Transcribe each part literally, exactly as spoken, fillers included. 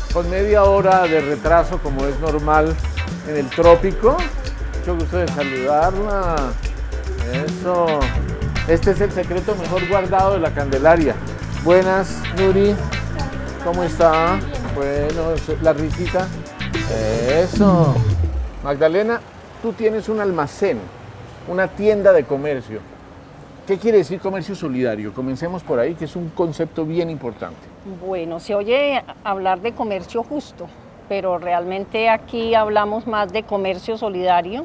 con media hora de retraso como es normal en el trópico. Mucho gusto de saludarla. Eso. Este es el secreto mejor guardado de la Candelaria. Buenas, Nuri. ¿Cómo está? Bueno, la risita. Eso. Magdalena, tú tienes un almacén, una tienda de comercio. ¿Qué quiere decir comercio solidario? Comencemos por ahí, que es un concepto bien importante. Bueno, se oye hablar de comercio justo, pero realmente aquí hablamos más de comercio solidario,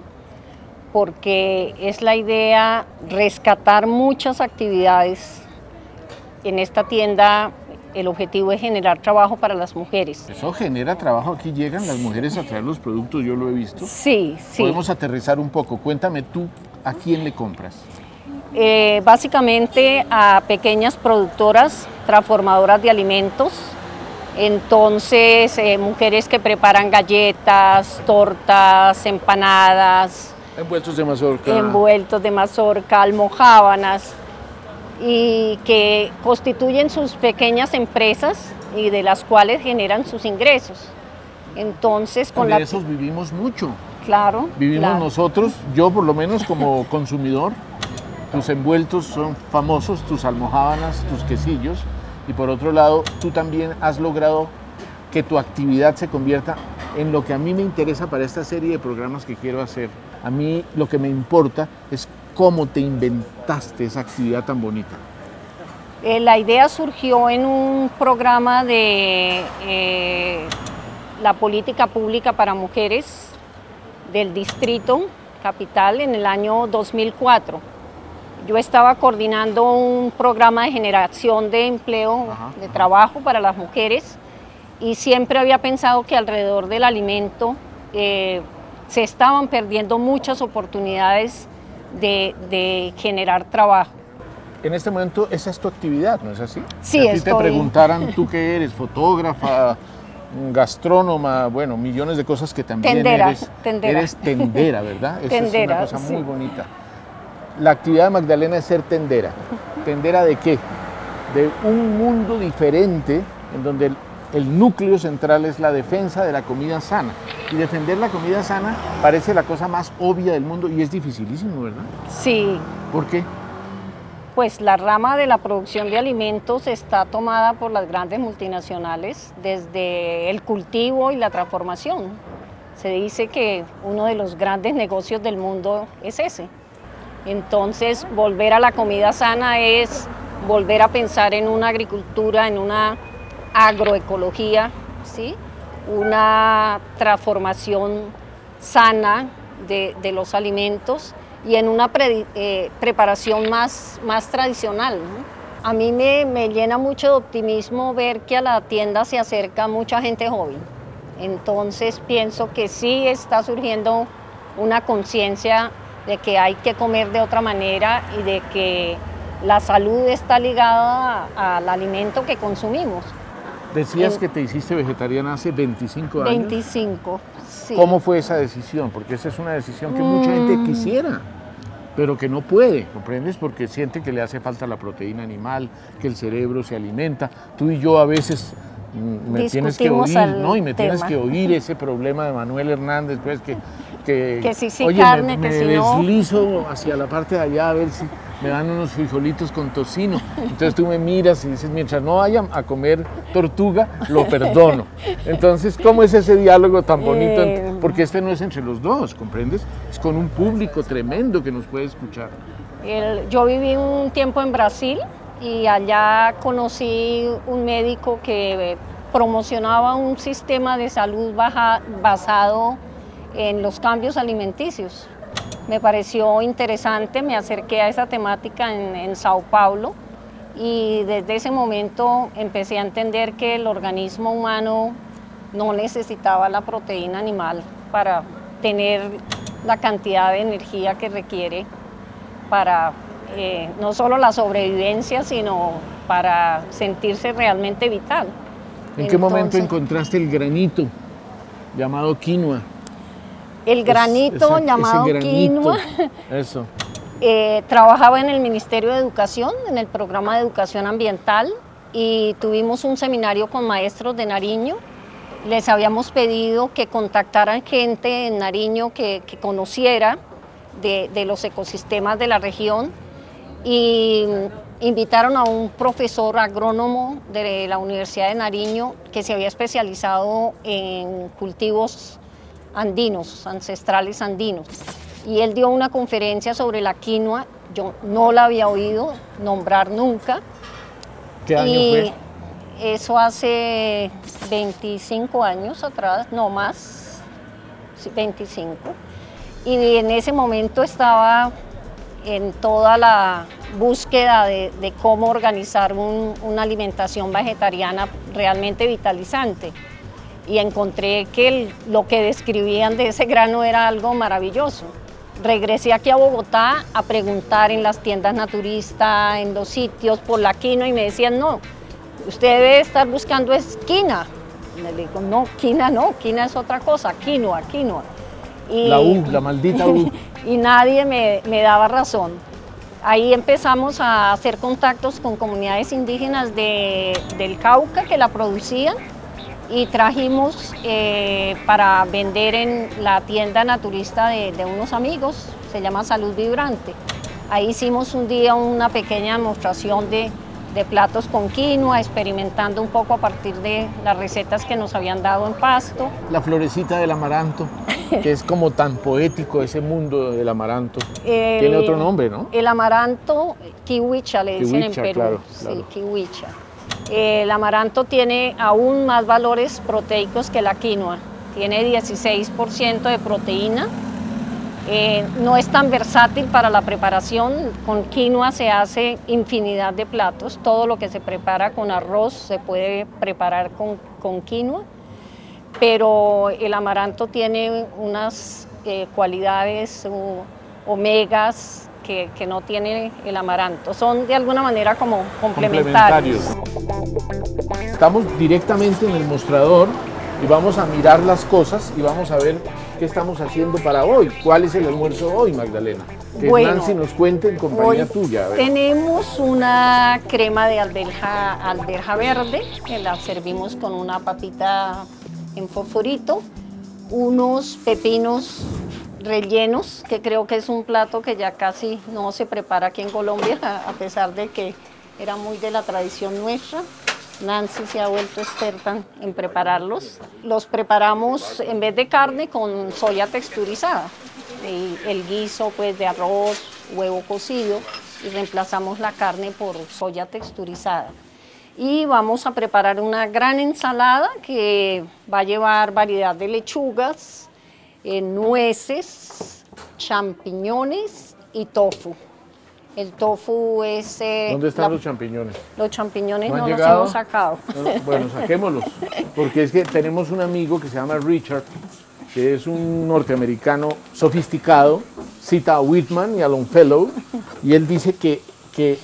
porque es la idea rescatar muchas actividades. En esta tienda el objetivo es generar trabajo para las mujeres. Eso genera trabajo, aquí llegan las mujeres a traer los productos, yo lo he visto. Sí, sí. Podemos aterrizar un poco, cuéntame tú, ¿a quién le compras? Eh, básicamente a pequeñas productoras, transformadoras de alimentos, entonces eh, mujeres que preparan galletas, tortas, empanadas, envueltos de mazorca, envueltos de mazorca, almojábanas, y que constituyen sus pequeñas empresas y de las cuales generan sus ingresos. Entonces, con de la... esos vivimos mucho. Claro. Vivimos claro. nosotros, yo por lo menos como consumidor. Tus envueltos son famosos, tus almojábanas, tus quesillos, y por otro lado, tú también has logrado que tu actividad se convierta en lo que a mí me interesa para esta serie de programas que quiero hacer. A mí lo que me importa es cómo te inventaste esa actividad tan bonita. Eh, la idea surgió en un programa de eh, la política pública para mujeres del Distrito Capital en el año dos mil cuatro. Yo estaba coordinando un programa de generación de empleo, ajá, de ajá. trabajo para las mujeres, y siempre había pensado que alrededor del alimento eh, se estaban perdiendo muchas oportunidades de, de generar trabajo. En este momento esa es tu actividad, ¿no es así? Sí, si a ti estoy... te preguntaran tú qué eres, fotógrafa, gastrónoma, bueno, millones de cosas que también tendera, eres. Tendera. Eres tendera, ¿verdad? Esa Tendera, es una cosa sí. muy bonita. La actividad de Magdalena es ser tendera. ¿Tendera de qué? De un mundo diferente en donde el, el núcleo central es la defensa de la comida sana. Y defender la comida sana parece la cosa más obvia del mundo y es dificilísimo, ¿verdad? Sí. ¿Por qué? Pues la rama de la producción de alimentos está tomada por las grandes multinacionales desde el cultivo y la transformación. Se dice que uno de los grandes negocios del mundo es ese. Entonces, volver a la comida sana es volver a pensar en una agricultura, en una agroecología, ¿sí? Una transformación sana de, de los alimentos y en una pre, eh, preparación más, más tradicional, ¿no? A mí me, me llena mucho de optimismo ver que a la tienda se acerca mucha gente joven. Entonces, pienso que sí está surgiendo una conciencia de que hay que comer de otra manera y de que la salud está ligada al alimento que consumimos. Decías en, que te hiciste vegetariana hace veinticinco años. veinticinco, sí. ¿Cómo fue esa decisión? Porque esa es una decisión que mm. mucha gente quisiera, pero que no puede, ¿comprendes? Porque siente que le hace falta la proteína animal, que el cerebro se alimenta. Tú y yo a veces me tienes que oír, ¿no? Y me tema. tienes que oír ese problema de Manuel Hernández, pues que... Que, que si sí oye, carne, me, que me si deslizo no. hacia la parte de allá a ver si me dan unos frijolitos con tocino. Entonces tú me miras y dices, mientras no vayan a comer tortuga, lo perdono. Entonces, ¿cómo es ese diálogo tan bonito? Eh... Porque este no es entre los dos, ¿comprendes? Es con un público tremendo que nos puede escuchar. El, yo viví un tiempo en Brasil y allá conocí un médico que promocionaba un sistema de salud baja, basado en los cambios alimenticios. Me pareció interesante, me acerqué a esa temática en, en Sao Paulo y desde ese momento empecé a entender que el organismo humano no necesitaba la proteína animal para tener la cantidad de energía que requiere para eh, no solo la sobrevivencia, sino para sentirse realmente vital. ¿En qué Entonces, momento encontraste el granito llamado quinoa? El granito es, esa, llamado granito, quinoa. Eso. Eh, trabajaba en el Ministerio de Educación, en el programa de educación ambiental, y tuvimos un seminario con maestros de Nariño les habíamos pedido que contactaran gente en Nariño que, que conociera de, de los ecosistemas de la región, y invitaron a un profesor agrónomo de la Universidad de Nariño que se había especializado en cultivos andinos, ancestrales andinos, y él dio una conferencia sobre la quinoa. Yo no la había oído nombrar nunca. ¿Qué año y fue? Eso hace veinticinco años atrás, no más, veinticinco. Y en ese momento estaba en toda la búsqueda de, de cómo organizar un, una alimentación vegetariana realmente vitalizante. Y encontré que el, lo que describían de ese grano era algo maravilloso. Regresé aquí a Bogotá a preguntar en las tiendas naturistas, en los sitios, por la quinoa, y me decían, no, usted debe estar buscando es quina. Y le digo, no, quina no, quina es otra cosa, quinoa, quinoa. Y, la U, la maldita U. Y nadie me, me daba razón. Ahí empezamos a hacer contactos con comunidades indígenas de, del Cauca que la producían, y trajimos eh, para vender en la tienda naturista de, de unos amigos, se llama Salud Vibrante. Ahí hicimos un día una pequeña demostración de, de platos con quinoa, experimentando un poco a partir de las recetas que nos habían dado en Pasto. La florecita del amaranto, que es como tan poético ese mundo del amaranto. El, tiene otro nombre, ¿no? El amaranto, kiwicha le dicen kiwicha, en Perú. Claro, claro. Sí, kiwicha. El amaranto tiene aún más valores proteicos que la quinoa. Tiene dieciséis por ciento de proteína. Eh, no es tan versátil para la preparación. Con quinoa se hace infinidad de platos. Todo lo que se prepara con arroz se puede preparar con, con quinoa. Pero el amaranto tiene unas eh, cualidades uh, omegas que, que no tiene el amaranto. Son de alguna manera como complementarios. complementarios. Estamos directamente en el mostrador y vamos a mirar las cosas y vamos a ver qué estamos haciendo para hoy. ¿Cuál es el almuerzo hoy, Magdalena? Que bueno, Nancy nos cuente en compañía tuya. Tenemos una crema de alberja, alberja verde, que la servimos con una papita en fosforito, unos pepinos rellenos, que creo que es un plato que ya casi no se prepara aquí en Colombia, a pesar de que era muy de la tradición nuestra. Nancy se ha vuelto experta en prepararlos. Los preparamos en vez de carne con soya texturizada, y el guiso pues de arroz, huevo cocido, y reemplazamos la carne por soya texturizada. Y vamos a preparar una gran ensalada que va a llevar variedad de lechugas, eh, nueces, champiñones y tofu. El tofu es... Eh, ¿Dónde están la, los champiñones? Los champiñones no, no los llegado? hemos sacado. No, no, bueno, saquémoslos, porque es que tenemos un amigo que se llama Richard, que es un norteamericano sofisticado, cita a Whitman y a Longfellow, y él dice que, que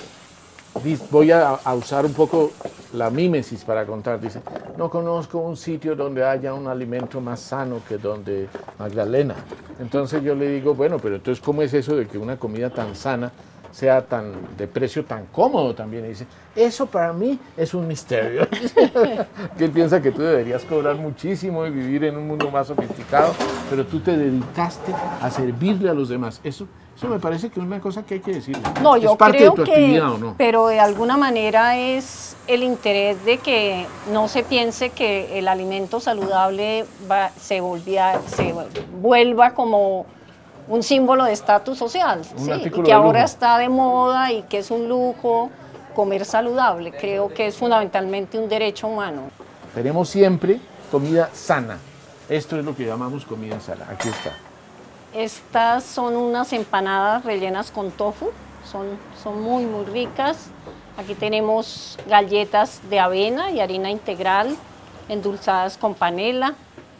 voy a, a usar un poco la mímesis para contar, dice, no conozco un sitio donde haya un alimento más sano que donde Magdalena. Entonces yo le digo, bueno, pero entonces ¿cómo es eso de que una comida tan sana sea tan de precio tan cómodo también? Y dice, eso para mí es un misterio. Que él piensa que tú deberías cobrar muchísimo y vivir en un mundo más sofisticado, pero tú te dedicaste a servirle a los demás. Eso, eso me parece que es una cosa que hay que decirle. No, yo ¿Es parte creo de tu que, actividad o no? Pero de alguna manera es el interés de que no se piense que el alimento saludable va, se, volvía, se vuelva como un símbolo de estatus social, un ¿sí? artículo Y que de ahora lujo. está de moda y que es un lujo comer saludable. Creo que es fundamentalmente un derecho humano. Tenemos siempre comida sana. Esto es lo que llamamos comida sana. Aquí está. Estas son unas empanadas rellenas con tofu. Son, son muy, muy ricas. Aquí tenemos galletas de avena y harina integral endulzadas con panela.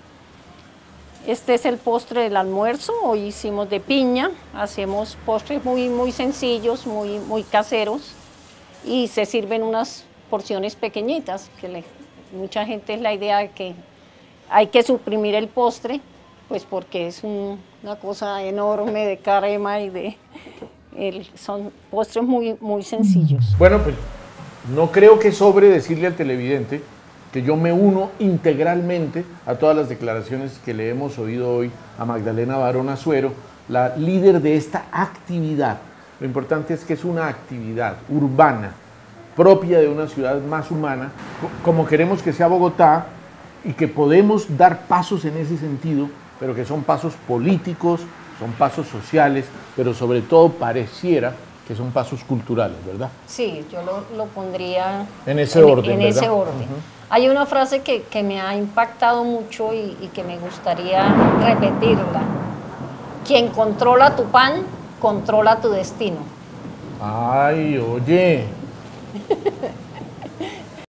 Este es el postre del almuerzo. Hoy hicimos de piña. Hacemos postres muy, muy sencillos, muy, muy caseros. Y se sirven unas porciones pequeñitas, que le, mucha gente es la idea de que hay que suprimir el postre, pues porque es un, una cosa enorme de crema y de... El, son postres muy, muy sencillos. Bueno, pues no creo que sobre decirle al televidente que yo me uno integralmente a todas las declaraciones que le hemos oído hoy a Magdalena Barón Azuero, la líder de esta actividad. Lo importante es que es una actividad urbana, propia de una ciudad más humana, como queremos que sea Bogotá, y que podemos dar pasos en ese sentido, pero que son pasos políticos, son pasos sociales, pero sobre todo pareciera que son pasos culturales, ¿verdad? Sí, yo lo, lo pondría en ese orden. En ¿verdad? ese orden. Uh-huh. Hay una frase que, que me ha impactado mucho y, y que me gustaría repetirla. Quien controla tu pan, controla tu destino. Ay, oye,